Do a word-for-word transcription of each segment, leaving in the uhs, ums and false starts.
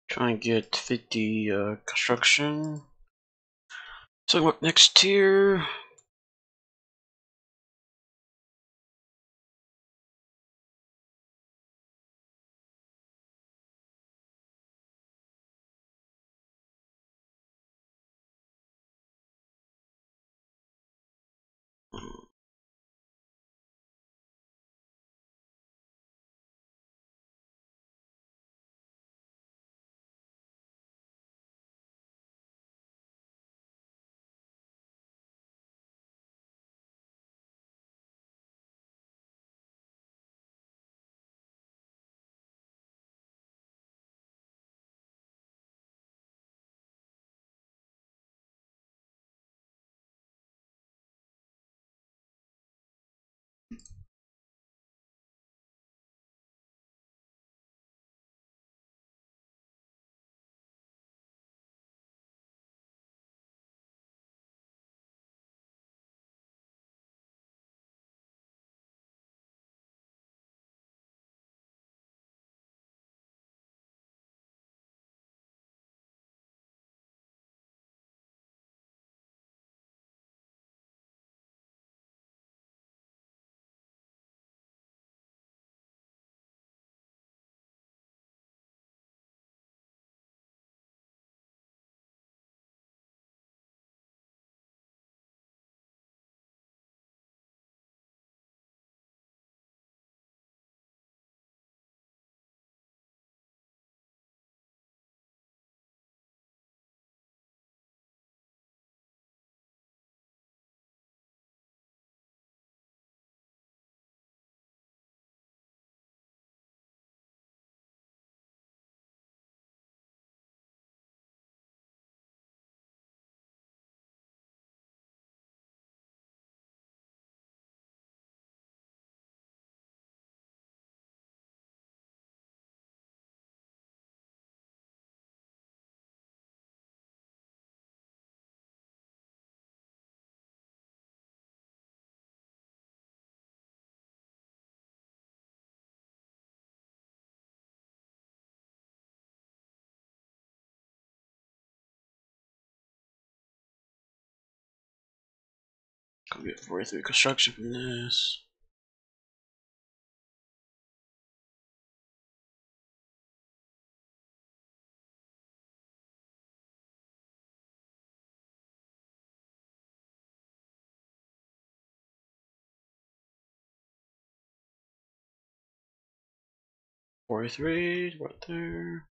Try and get fifty uh, construction. So what next tier? Gonna be forty-three construction from this. forty-three right there.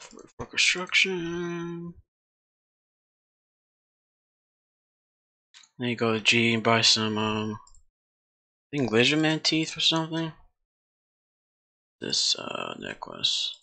For, for construction. Then you go to G and buy some, um, I think lizardman teeth or something. This uh, necklace.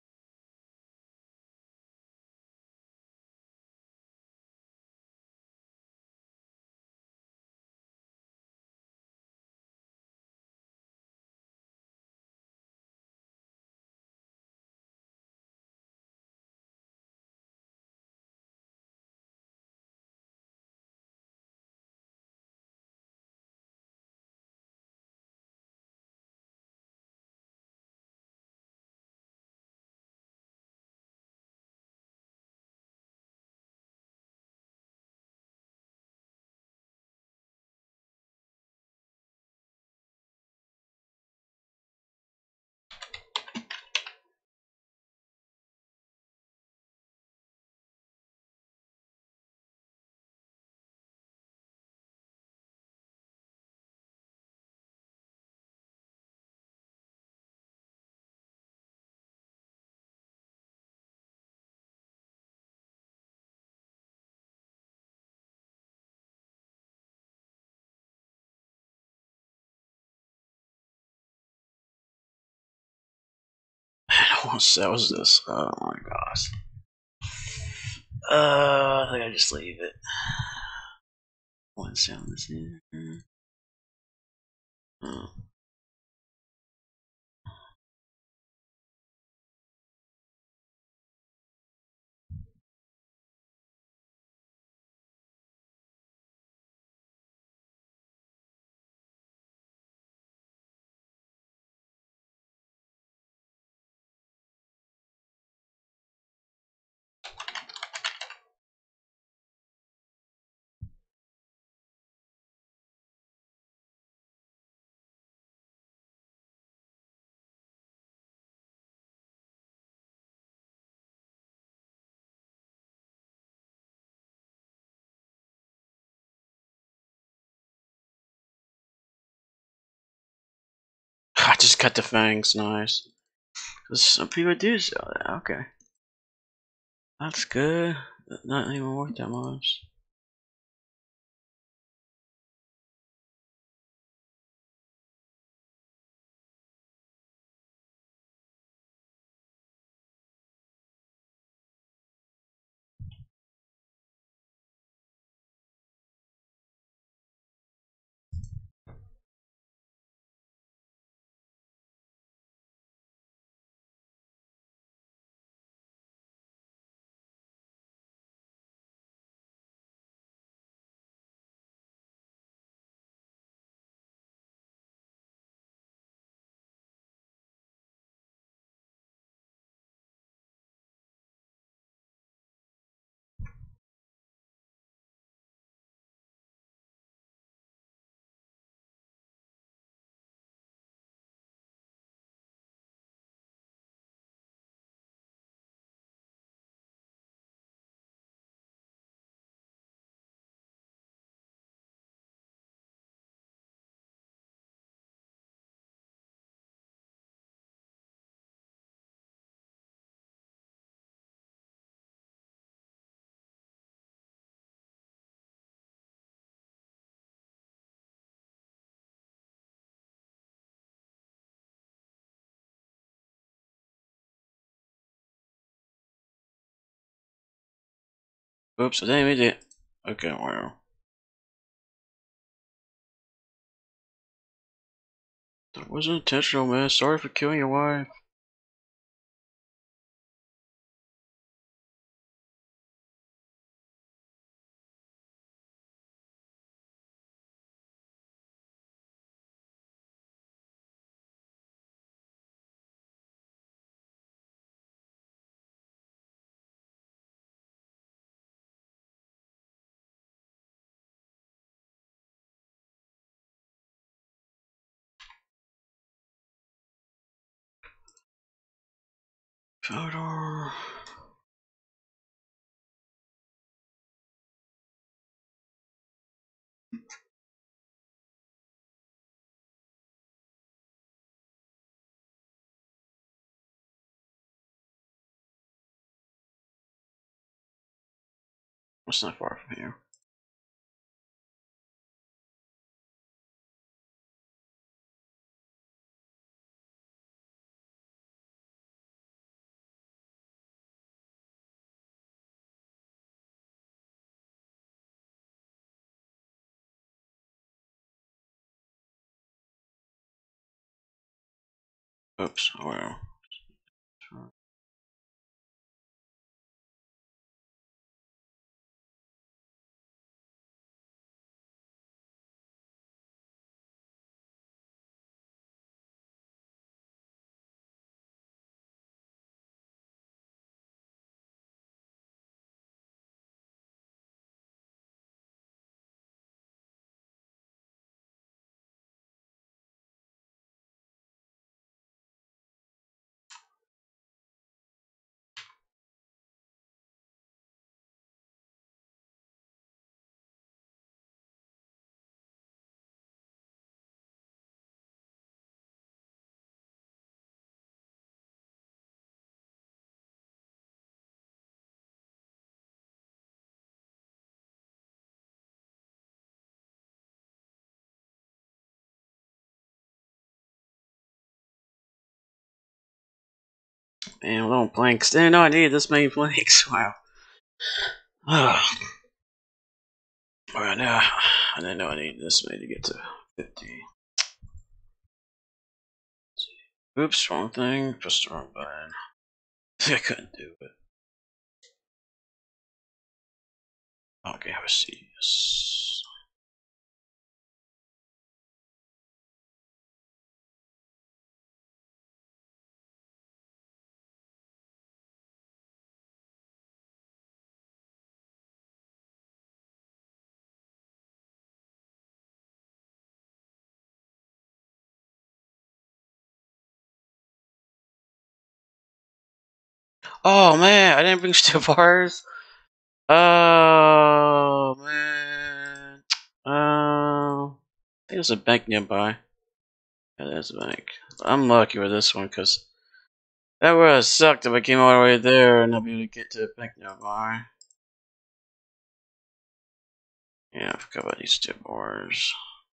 What was this? Oh my gosh. Uh, I think I just leave it. One sound is in. Oh. I just cut the fangs, nice. Some people do sell that, okay. That's good. Not even worth that much. Oops, I didn't mean it. Okay, wow. That wasn't intentional, man. Sorry for killing your wife. Photo. It's not far from here. Oops, well. Man, little planks. Didn't know I needed this many planks. Wow. Alright, now I didn't know I needed this many to get to fifty. Oops, wrong thing. Pressed the wrong button. I couldn't do it. Okay, have a seat. Yes. Oh man, I didn't bring steel bars. Oh man. Uh, I think there's a bank nearby. Yeah, there's a bank. I'm lucky with this one because that would have sucked if I came all the way there and not be able to get to the bank nearby. Yeah, I forgot about these two bars.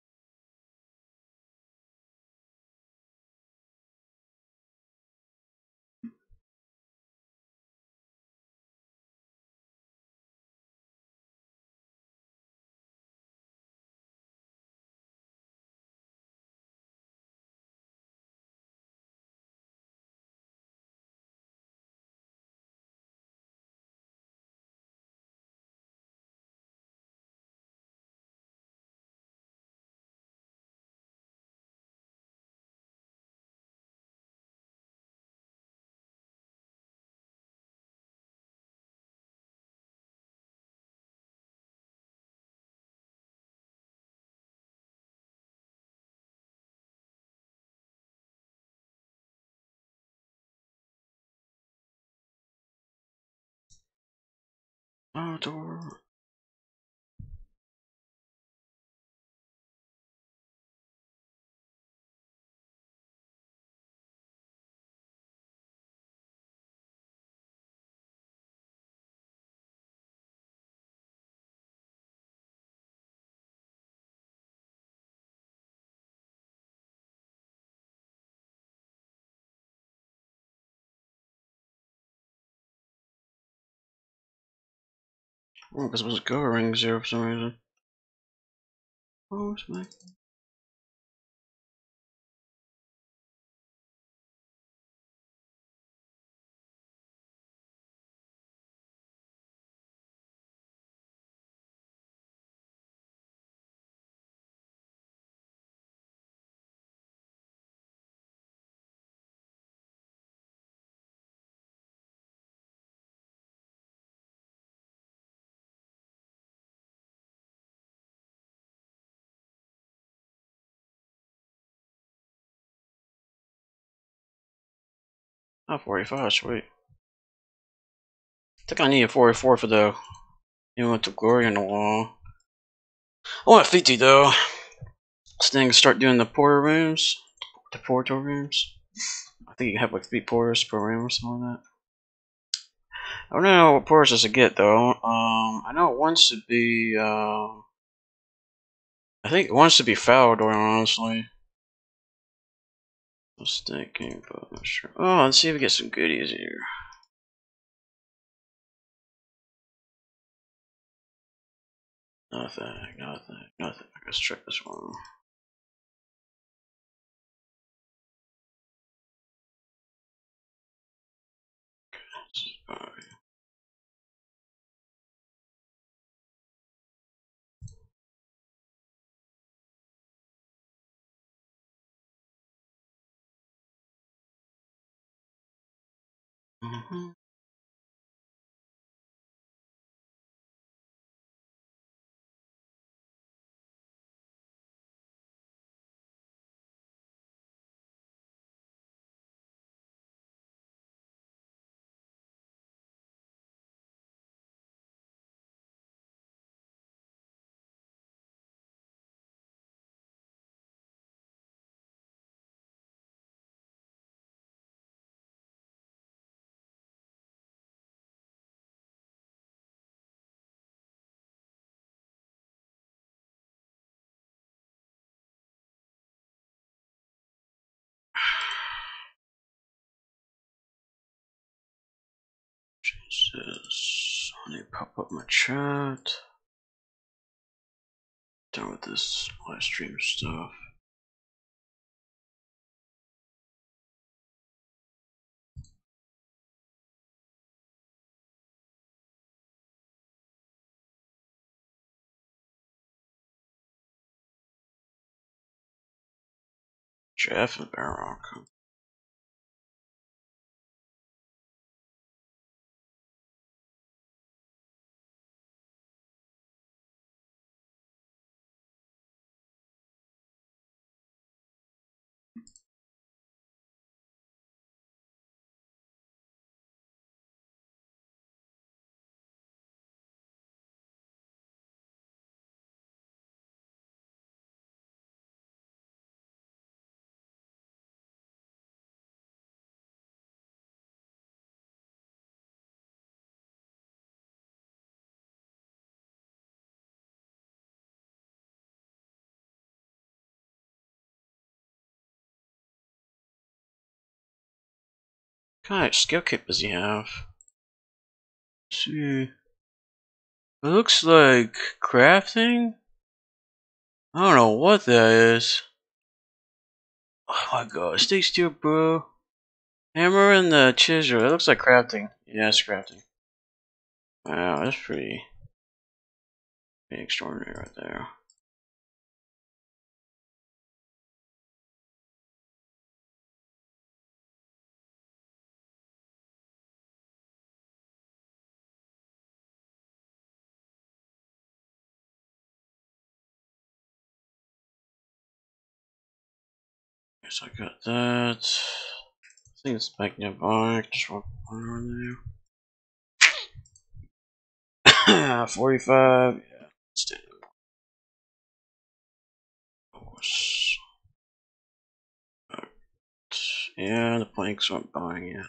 Oh, door. Oh, because it was go ring zero for some reason. Oh, it's my. Oh, forty-five, sweet. I think I need a forty-four for the. You want the glory on the wall. I want fifty though. This thing start doing the porter rooms. The portal rooms. I think you can have like three porters per room or something like that. I don't know what purses to get though. Um, I know it wants to be. Uh, I think it wants to be foul door, honestly. I was thinking, but I'm not sure. Oh, let's see if we get some goodies here. Nothing, nothing, nothing. Let's check this one. Alright. Mm-hmm. Change this. Let me pop up my chat. Done with this live stream stuff. Jeff and Barock. What kind of skill kit does he have? Let's see. It looks like crafting? I don't know what that is. Oh my god, stay still, bro. Hammer and the chisel. It looks like crafting. Yeah, it's crafting. Wow, that's pretty, pretty extraordinary right there. Guess I got that. I think it's back nearby. Just walk on there. forty-five. Yeah, let's do it. Yeah, the planks aren't buying yet.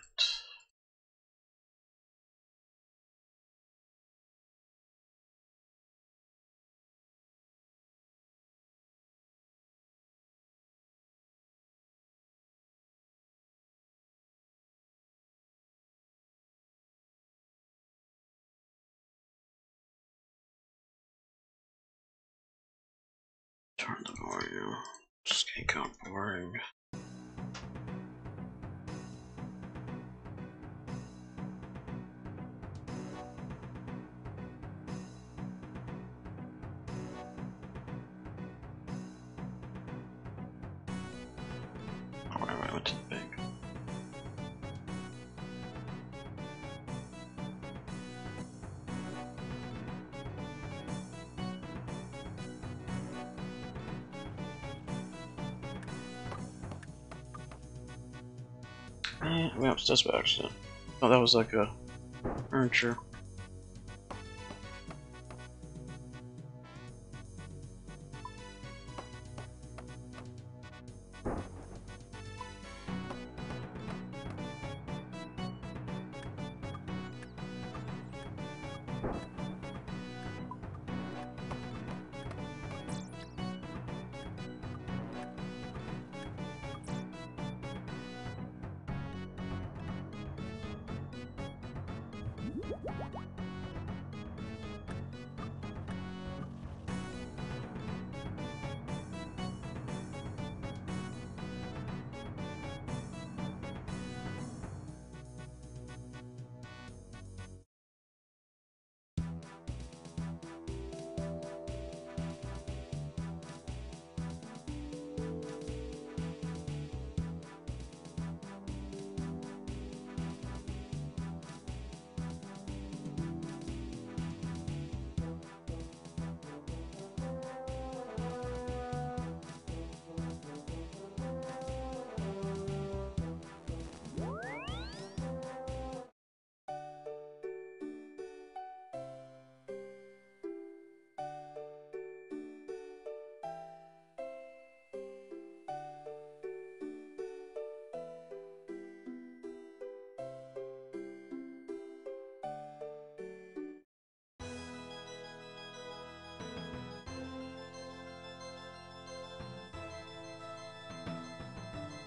Turn the volume. Just can't count boring. Oh, wait, wait, what's the big? Eh, we have this by accident. Oh, that was like a furniture.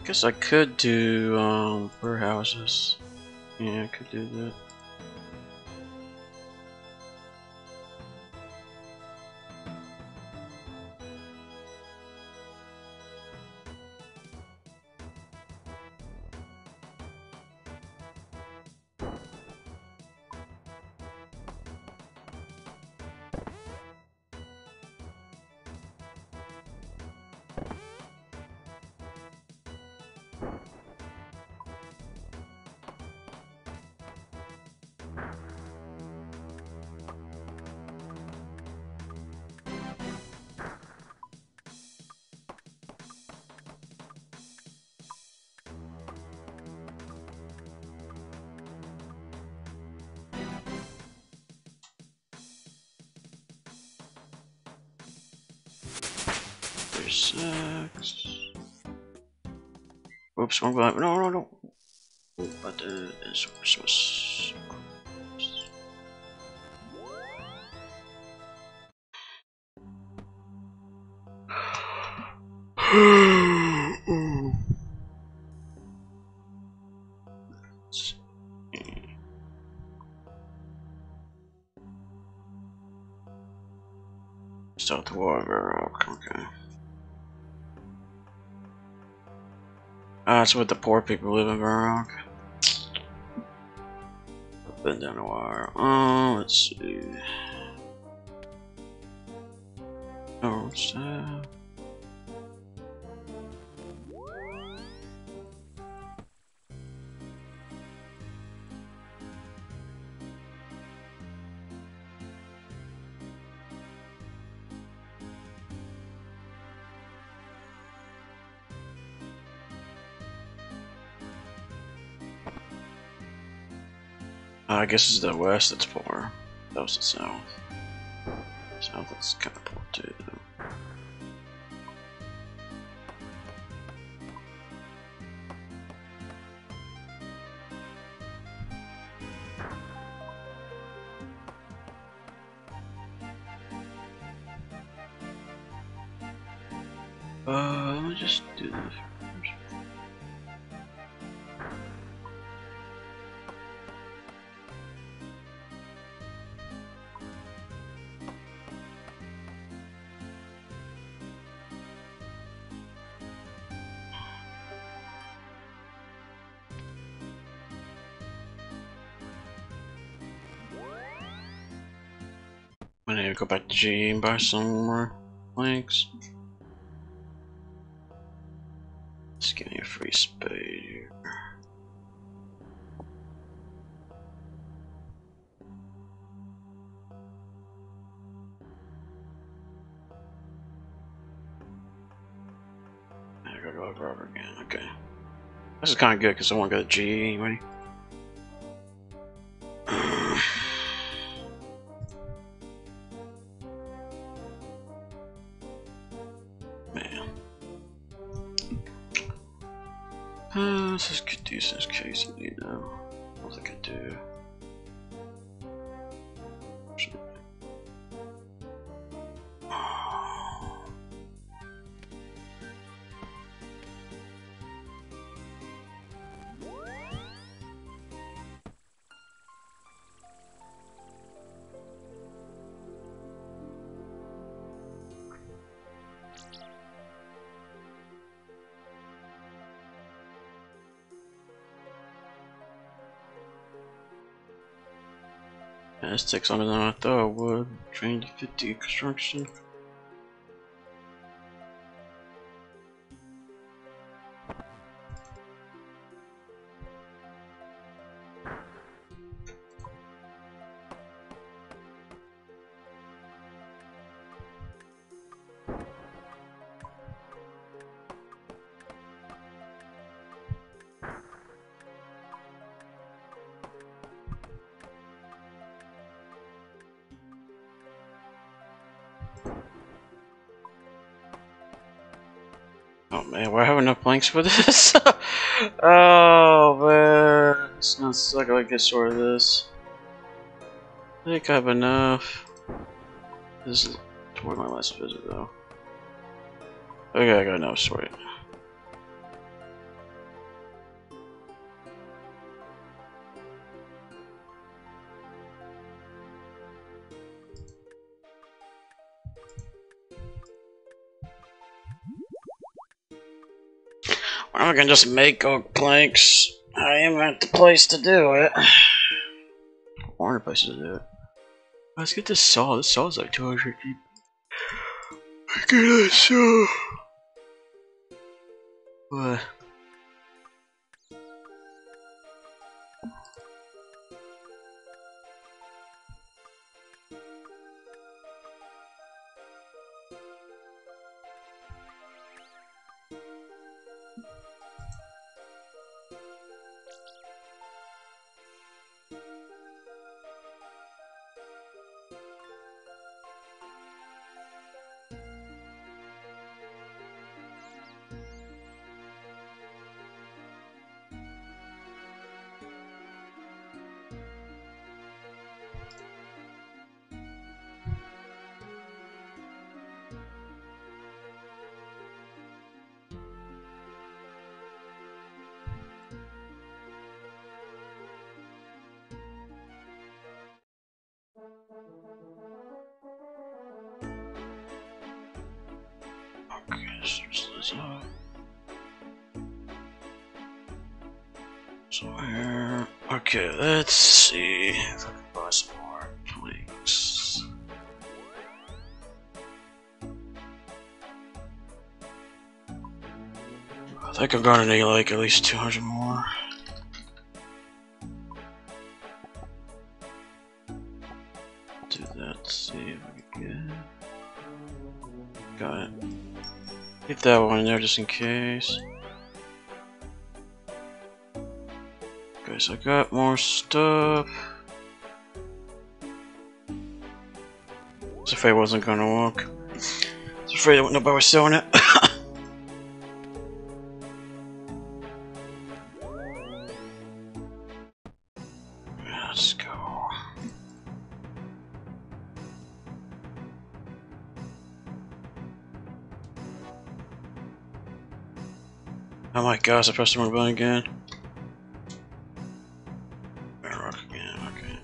guess I could do um warehouses. Yeah, I could do that. Six. Oops, I'm going. No, no, no. But uh, this was. South Water, okay. Ah, that's what the poor people live in Varrock. Been down a while. Oh, let's see. Oh, what's that? Uh, I guess it's the west that's poor. That was the south. South is kind of poor too, though. Uh, let me just do this. I need to go back to G and buy some more links. Just give me a free spade here. I gotta go over again. Okay. This is kind of good because I want to go to G anyway. Uh, let's just get these in case you need them. I don't think I do. Yeah, this takes longer than I thought it would. Train to fifty construction. Oh man, we're having enough blanks for this. Oh man, it's gonna suck if I get short of this. I think I have enough. This is toward my last visit though. Okay, I got enough, sweet. I'm not gonna just make oak planks. I am at the place to do it. Or a place to do it. Let's get this saw. This saw's like two hundred deep. Get this saw. What? Okay, so this up. So here. Okay, let's see if I can buy some more planks. I think I'm gonna need like at least two hundred more. Do that, see if we can get. Got it. Keep that one in there just in case. Okay, so I got more stuff. I was afraid it wasn't gonna work. I was afraid that nobody was selling it. Let's go. Oh my gosh, I pressed the wrong button again. Rock again, okay.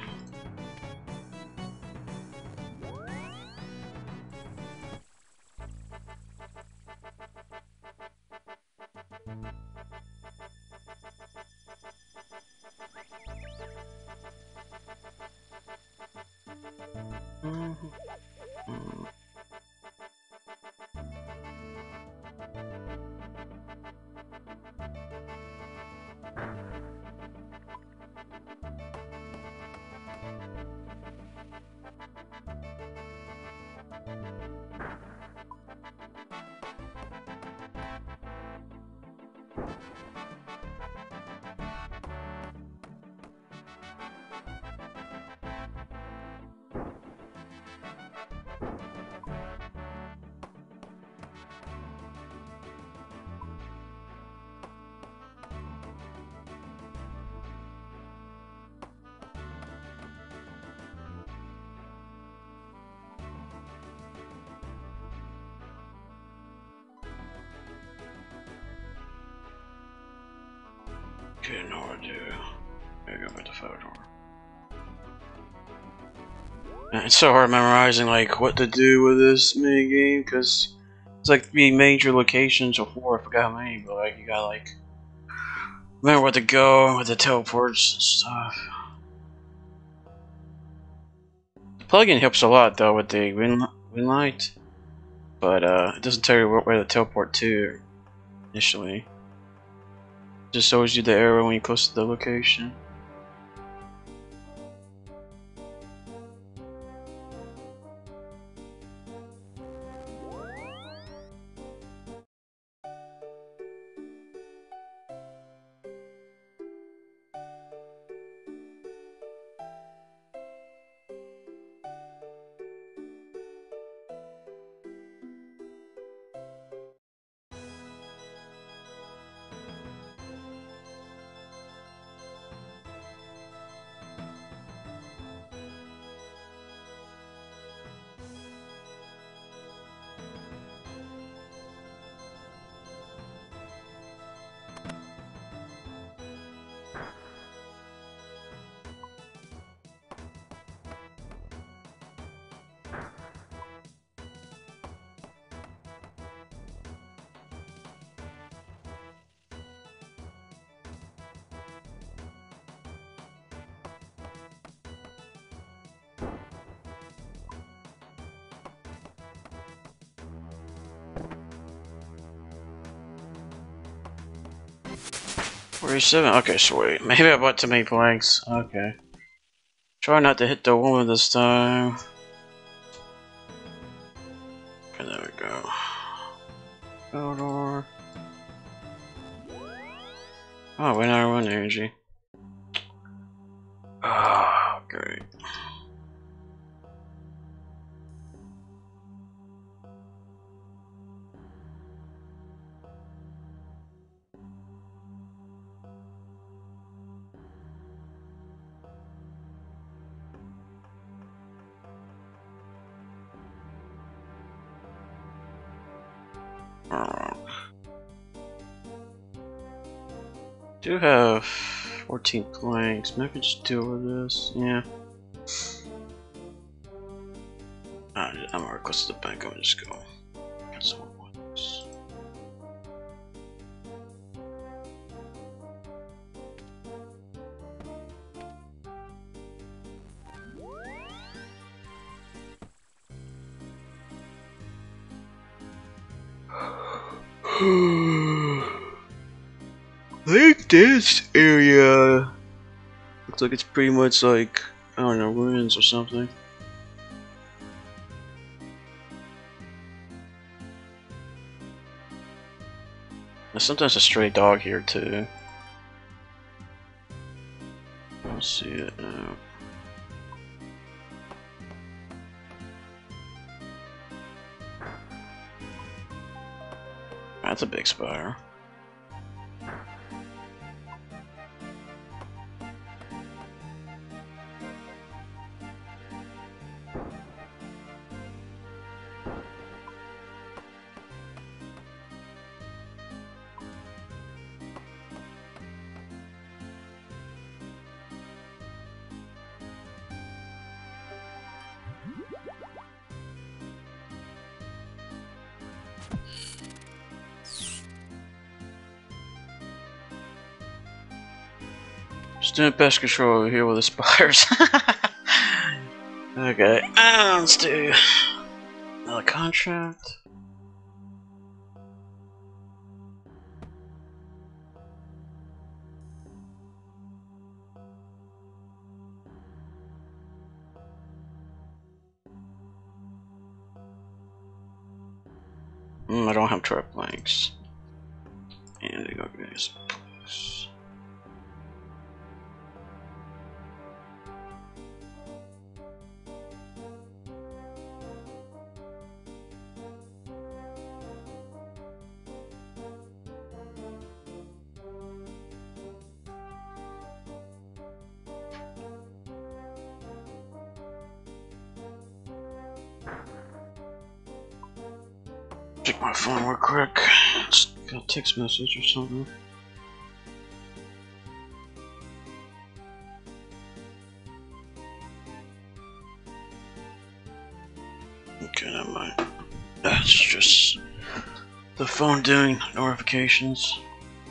Mm-hmm. Okay, no what to do. Gotta go back to photo. It's so hard memorizing like what to do with this mini game because it's like three major locations or four. I forgot how many, but like you gotta like remember where to go with the teleports and stuff. The plugin helps a lot though with the wind wind light, but uh, it doesn't tell you where to teleport to initially. It just shows you the arrow when you're close to the location. forty-seven? Okay, sweet. Maybe I bought too many planks. Okay. Try not to hit the woman this time. Okay, there we go. Outdoor. Oh, we now run energy. Ah, oh, great. Alright. Do have fourteen planks. Maybe I can just deal with this. Yeah. I, I'm already close to the bank. I'm just go. Get some ones. I think this area looks like it's pretty much like, I don't know, ruins or something. There's sometimes a stray dog here too. I don't see it now. That's a big spider. Just doing pest control over here with the spiders. Okay, uh, let's do another contract. Mm, I don't have trap planks. And they go get this place. Check my phone real quick. Just got a text message or something. Okay, never mind. That's just the phone doing notifications.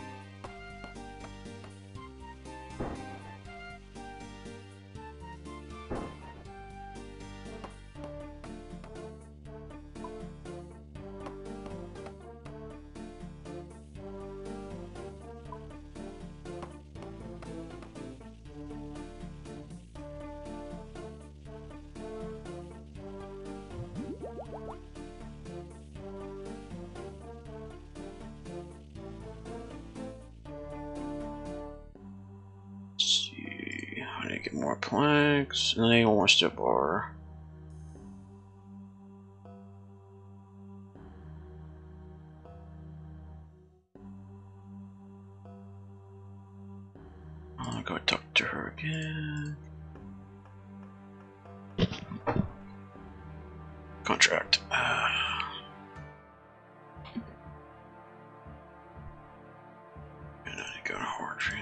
Get more planks, and then he wants to bar. I'll go talk to her again. Contract. Uh, and I go to Origin.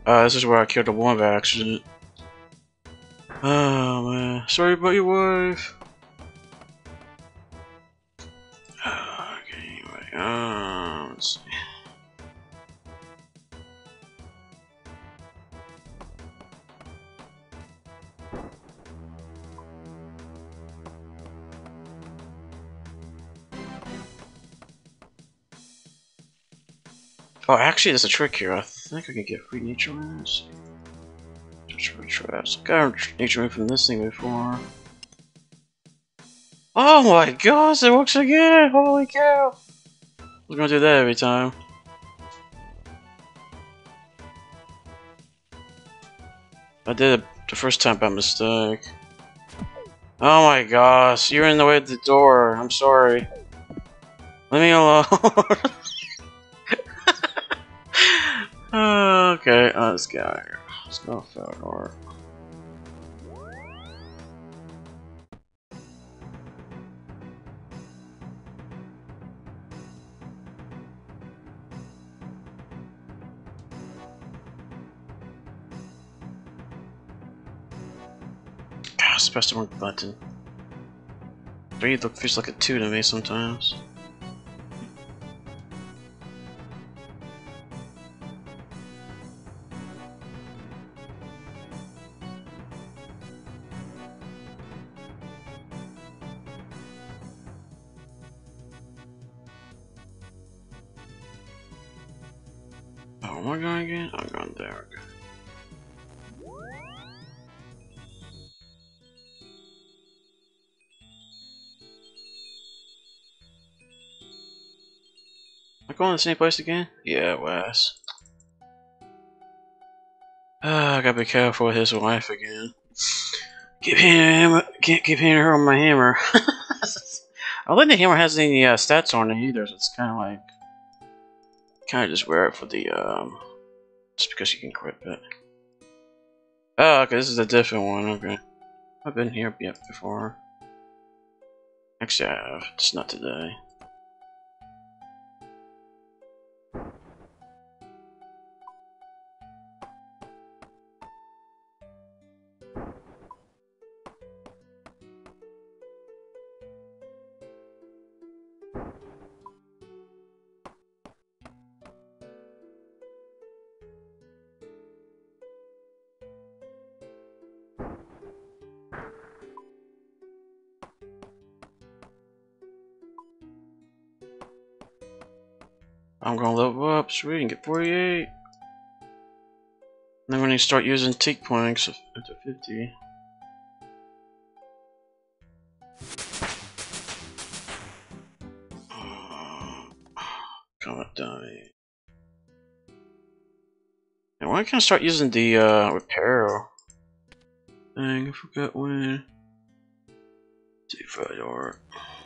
Uh, this is where I killed the one by accident. Oh man, sorry about your wife. Okay, anyway, um, let's see. Oh, actually, there's a trick here. I think I can get free nature runes. Just retrace. Got a nature rune from this thing before. Oh my gosh, it works again! Holy cow! We're gonna do that every time. I did it the first time by mistake. Oh my gosh, you're in the way of the door. I'm sorry. Leave me alone. Okay, uh, let's get out of here. Let's go far door. Gosh, press the wrong button. Three look feels like a two to me sometimes. Oh, am I going again? I'm going there again. Am I going to the same place again? Yeah, Wes. Ah, I gotta be careful with his wife again. Keep hitting him, can't keep hitting her on my hammer. I don't think the hammer has any uh, stats on it either, so it's kind of like, kind of just wear it for the um, just because you can grip it. Oh, okay, this is a different one. Okay, I've been here yet before. Actually, I have. Just not today. I'm gonna level up, sweet, and get forty-eight. Then when you start using teak planks after fifty. Come up, dummy. And why can't I start using the uh, repair? Dang, I forgot when. See if I are.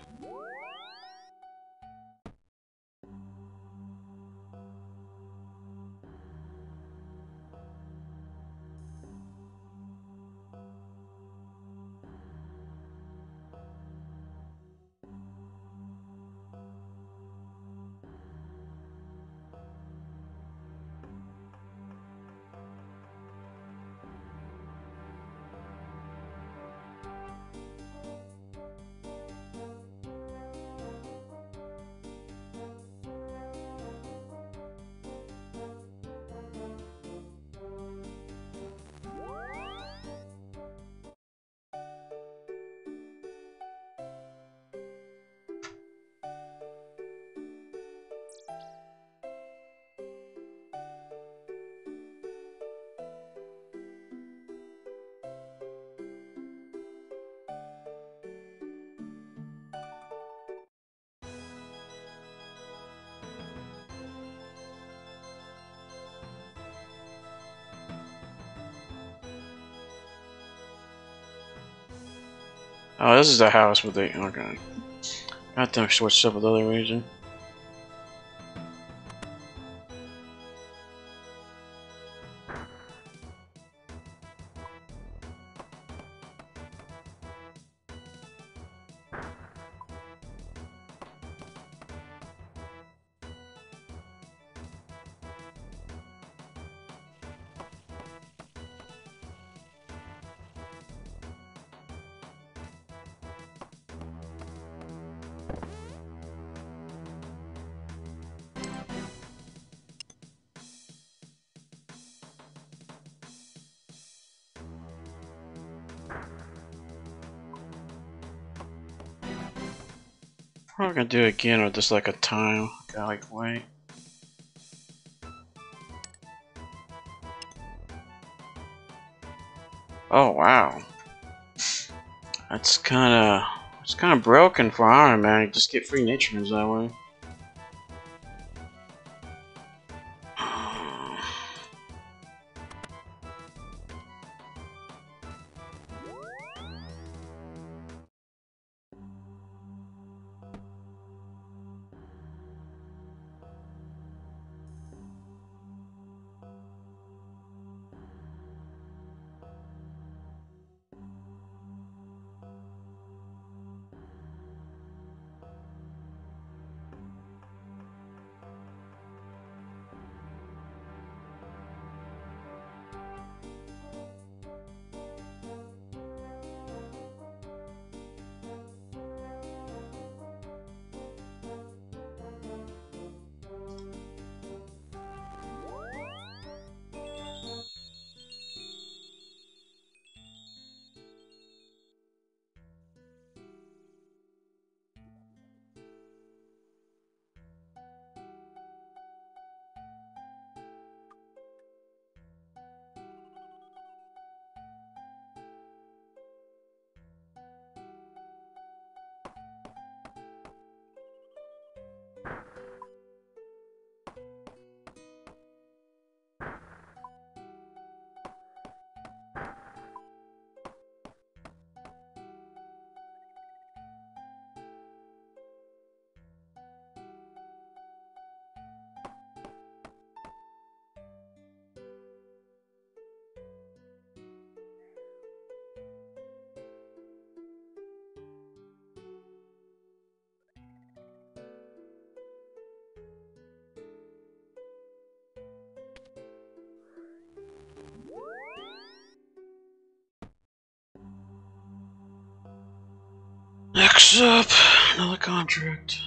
Oh, this is the house with the. Okay. I have to switch up with the other region. We're gonna do it again or just like a time. Gotta like wait. Oh wow. That's kinda it's kinda broken for Iron Man. You just get free nature moves that way. Next up, another contract.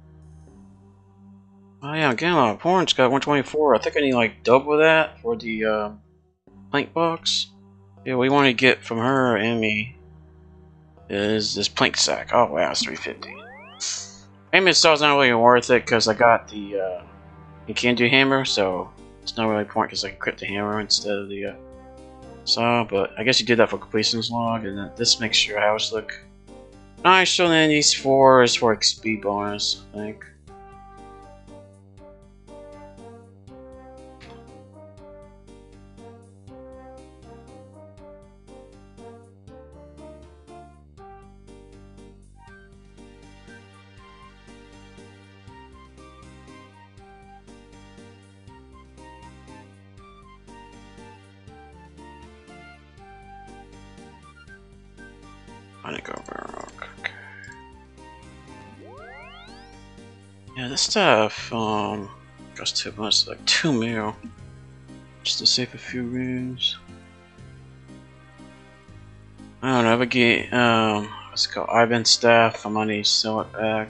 Oh yeah, I'm getting a lot of points. Got one twenty-four. I think I need like double that for the uh, plank box. Yeah, what we want to get from her and me is this plank sack. Oh wow, it's three fifty. Payment stall's not really worth it because I got the uh, you can do hammer, so it's not really a point because I can crit the hammer instead of the uh, saw. But I guess you did that for completions log, and then this makes your house look nice. So then these four is for X P bonus, I think. I think over. Okay. Yeah, this stuff um costs too much, like two mil, just to save a few rooms. I don't know. If I get um, what's it called, Ivan staff, I might need to sell it back.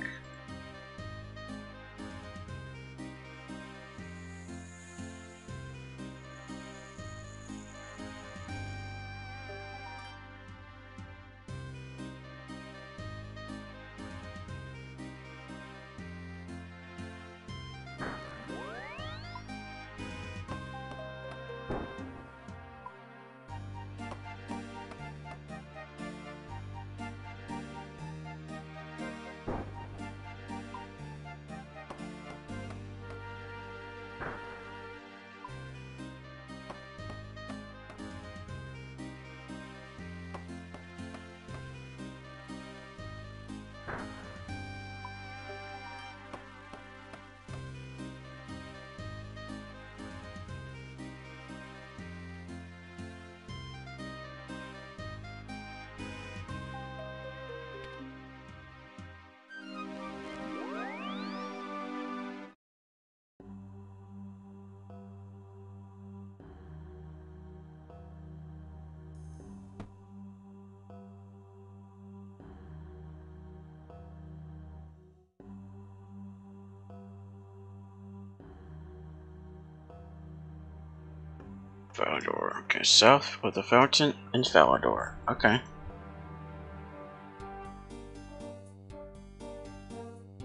Falador. Okay, south with the fountain and Falador. Okay.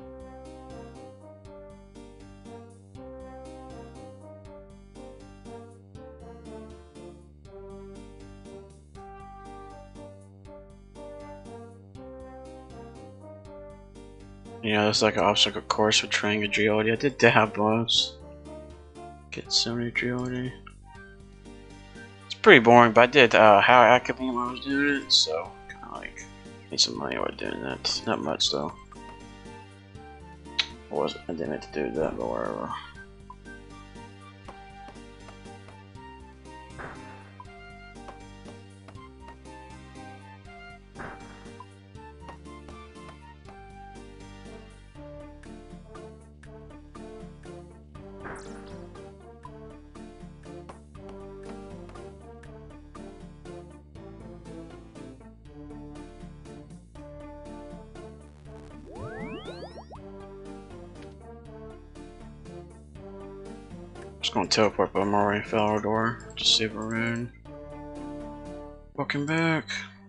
Yeah, that's like an obstacle course for training agility. I did that once. Get seventy agility. It's pretty boring, but I did uh, how actively when I was doing it, so kind of like need some money while doing that. Not much though. I wasn't. I didn't have to do that, but whatever. Just gonna teleport by Murray Fallador to save a rune. Welcome back.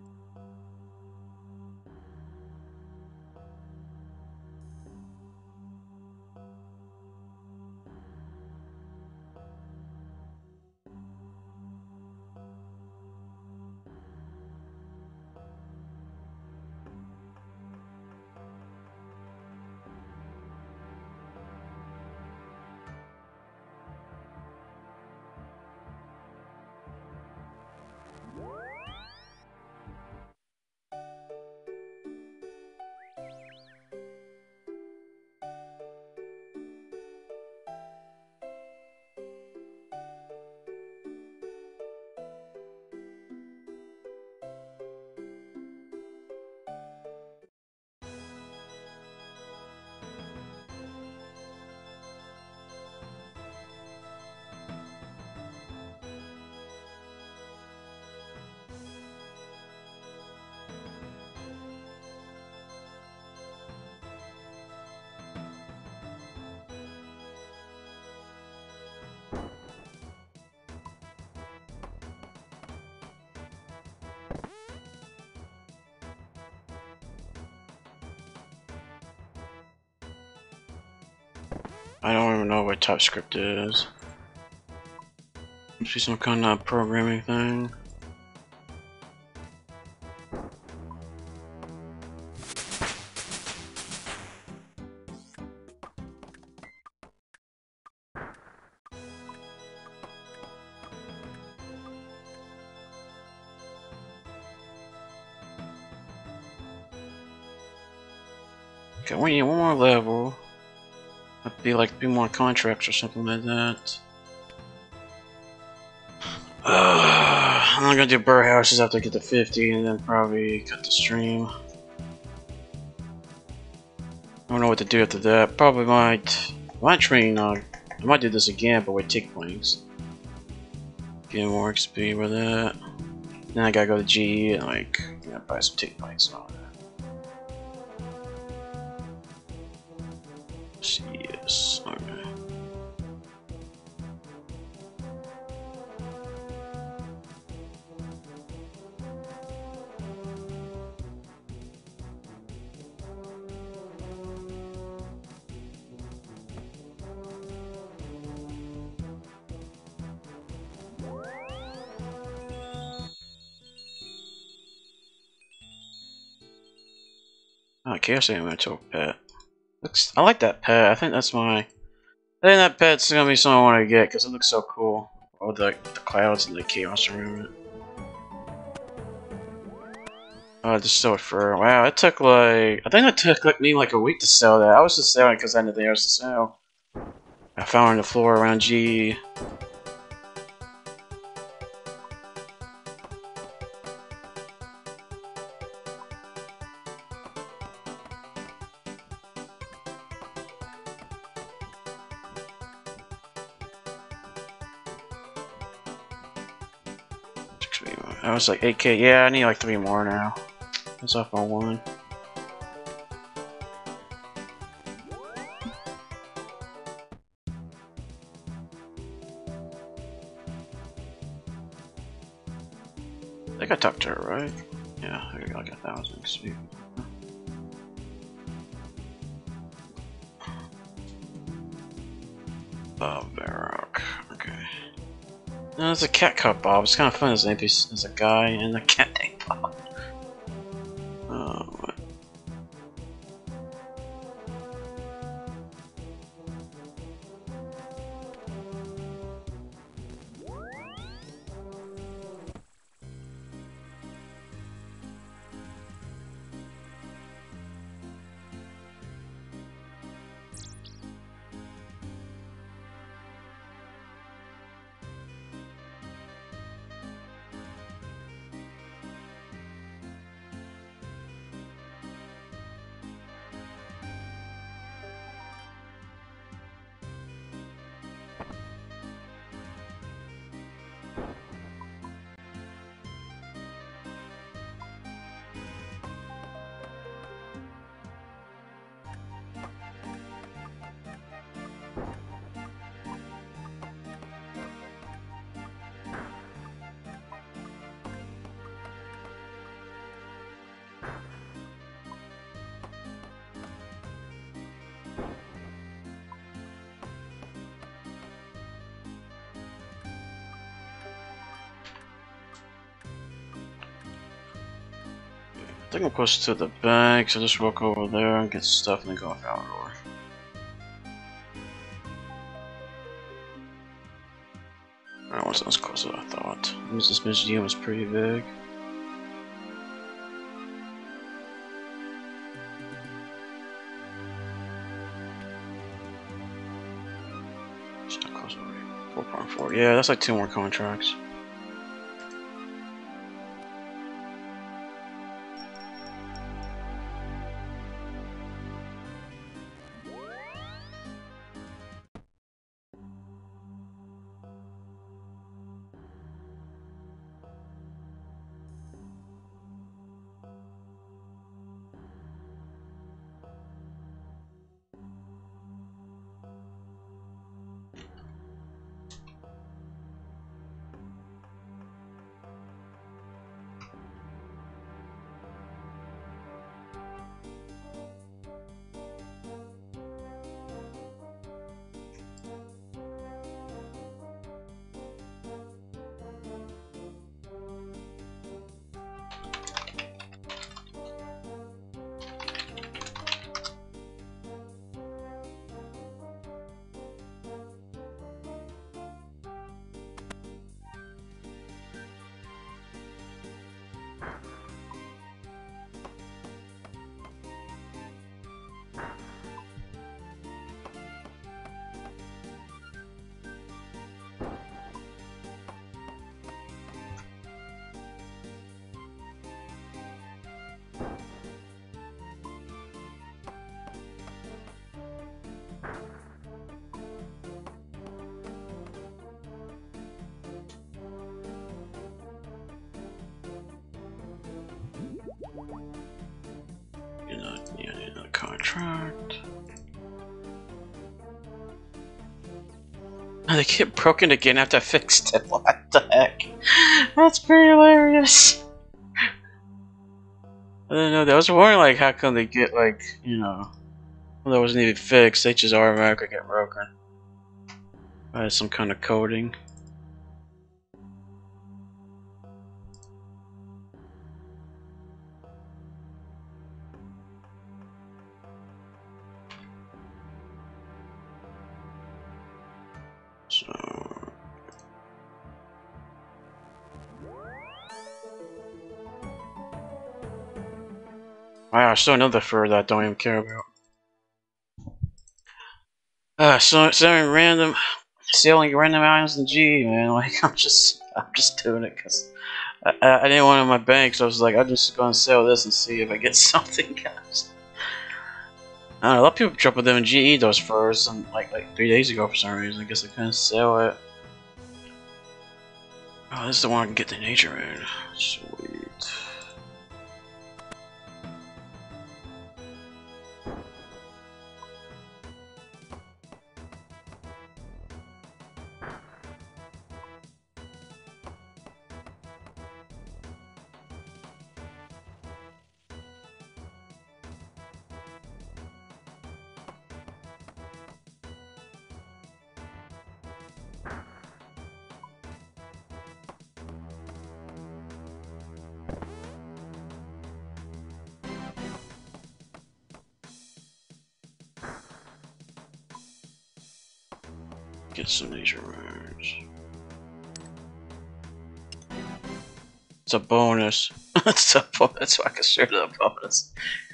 I don't even know what TypeScript is. Must be some kind of programming thing. Okay, we need one more level. That'd be like three more contracts or something like that. Uh, I'm not gonna do burr houses after I get to fifty and then probably cut the stream. I don't know what to do after that. Probably might. I might train. Uh, I might do this again, but with tick points. Get more X P with that. Then I gotta go to G E and like, you know, buy some tick points and all that. Yes. Okay. Oh, Chaos Elemental pet. Looks. I like that pet. I think that's my. I think that pet's gonna be something I want to get because it looks so cool. All the the clouds and the chaos around it. Oh, just so fur. Wow, it took like I think it took like me like a week to sell that. I was just selling because I had nothing else to sell. I found it on the floor around G E. I was like eight K. Yeah, I need like three more now. That's off my one. I think I talked to her, right? Yeah, there you go, like a thousand X P. Bob Baroque. Okay. No, it's a cat called Bob. It's kind of fun as an N P C, as a guy and a cat named Bob. Oh, what? think I'm close to the bank, so just walk over there and get stuff and then go out the door. That wasn't as close as I thought. This museum was pretty big. It's not close already. four point four. Yeah, that's like two more contracts. You know, you need another contract. Oh, they get broken again after I fixed it. What the heck? That's pretty hilarious. I didn't know that. I was wondering, like, how come they get, like, you know, well, that wasn't even fixed. They just automatically get broken by some kind of coding. So, wow, still another fur that I don't even care about. Uh, so selling random, selling random items in G, man. Like I'm just, I'm just doing it because I, I, I didn't want it in my bank, so I was like, I'm just gonna sell this and see if I get something, guys. I don't know, a lot of people dropped them in G E those furs, and like like three days ago for some reason. I guess I couldn't sell it. Oh, this is the one I can get the nature in. Sweet. Get some nature runes. It's a bonus. It's a bonus, so I can share the bonus.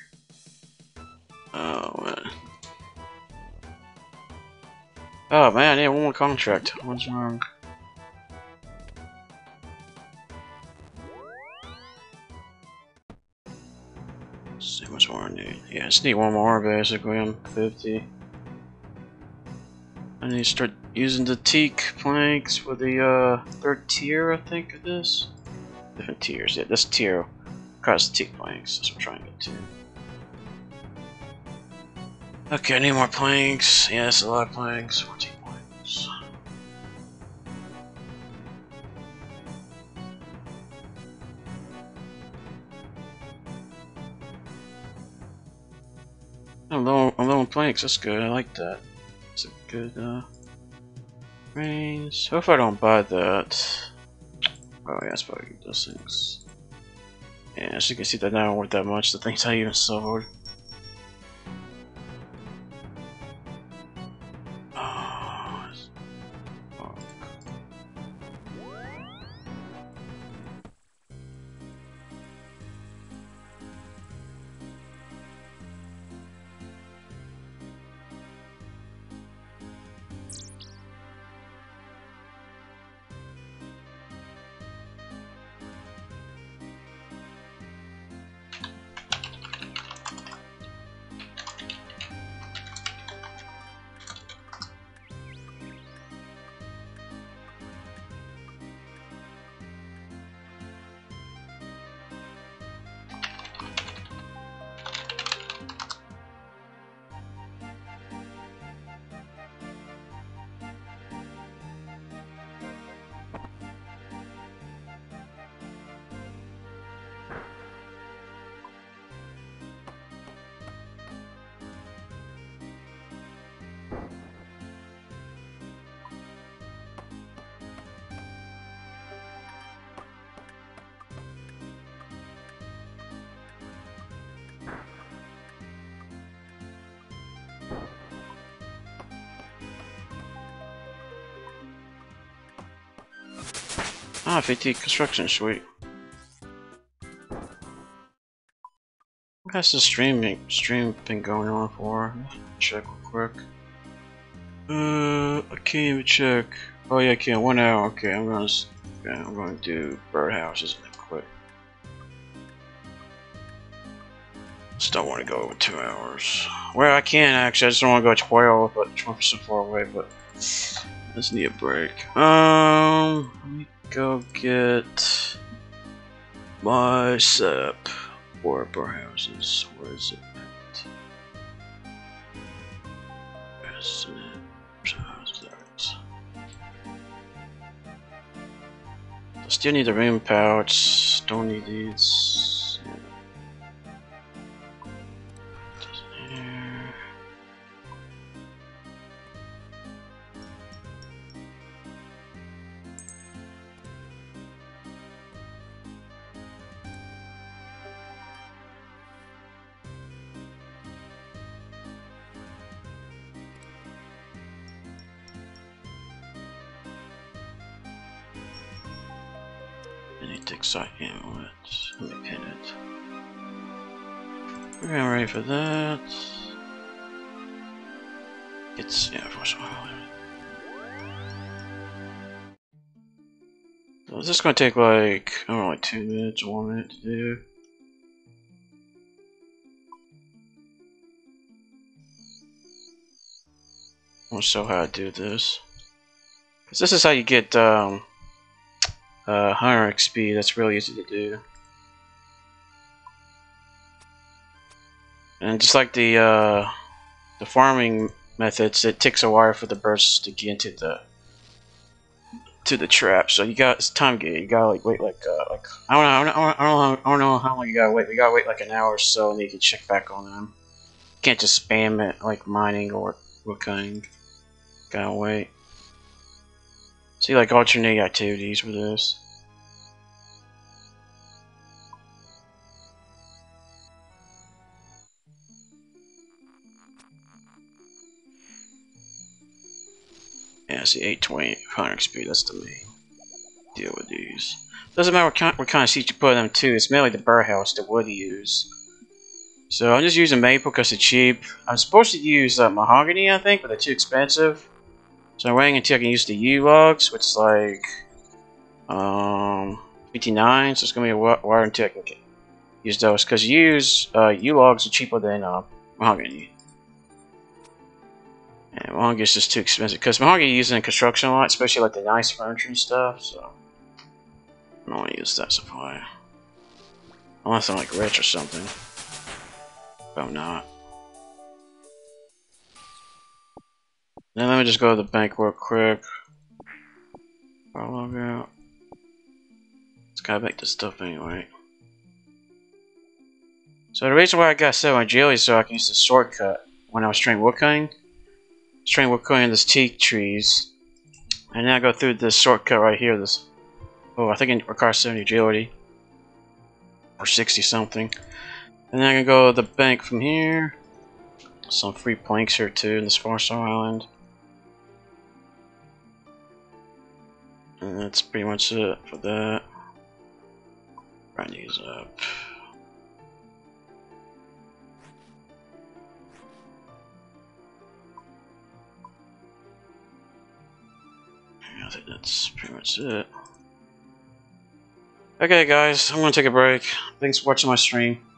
Oh man. Oh man, I need one more contract. What's wrong? Let's see what's more I need. Yeah, I just need one more basically. I'm fifty. I need to start using the teak planks for the uh, third tier, I think, of this. Different tiers, yeah, this tier across the teak planks. That's what I'm trying to get to. Okay, I need more planks. Yeah, that's a lot of planks. More teak planks. I'm low, I'm low on planks. That's good. I like that. It's a good uh, range. What if I don't buy that? Oh yeah, it's probably those things. Yeah, as you can see, they're not worth that much. The things I even sold. Ah, fifty construction, sweet. What has the streaming stream been going on for? Check real quick. Uh, I can't even check. Oh yeah, I can. One hour. Okay, I'm gonna. Okay, I'm going to do birdhouses and then quit. Just don't want to go over two hours. Well, I can actually. I just don't want to go twelve, but twenty percent far away. But I just need a break. Um, let me go get my setup for birdhouses. Where is it at? Where's it? Still need the rim pouch. Don't need these. Excite amulet. Let me pin it. We're getting ready for that. It's yeah, for some So this is gonna take like I don't know, like two minutes or one minute to do. I'm gonna show how to do this. Cause this is how you get um Uh, higher X P, that's really easy to do. And just like the uh, the farming methods, it takes a while for the birds to get into the to the trap. So you got it's time gate. You gotta like wait like uh, like I don't know I don't know, I don't know I don't know how long you gotta wait. You gotta wait like an hour or so, and then you can check back on them. You can't just spam it like mining or what kind. Gotta wait. See like alternate activities with this. Yeah, see eight twenty higher X P, that's the main deal with these. Doesn't matter what kind, what kind of seeds you put in them too, it's mainly the birdhouse, the wood you use. So I'm just using maple because it's cheap. I'm supposed to use uh, mahogany, I think, but they're too expensive. So I'm waiting until I can use the U logs, which is like um, fifty-nine, so it's going to be a while until I can use those. Because use uh, U logs are cheaper than uh, mahogany. And mahogany is just too expensive because mahogany you use it in construction a lot, especially like the nice furniture and stuff. So I don't want to use that supply unless I'm like rich or something. But I'm not. Then let me just go to the bank real quick. I'll log out. Just gotta make this stuff anyway. So the reason why I got so much jelly is so I can use the shortcut when I was trying woodcutting. I was trying woodcutting this teak trees. And then I go through this shortcut right here. This oh I think it requires seventy agility. or sixty something. And then I can go to the bank from here. Some free planks here too in this Far Star Island. And that's pretty much it for that. Run these up. I think that's pretty much it. Okay guys, I'm gonna take a break. Thanks for watching my stream.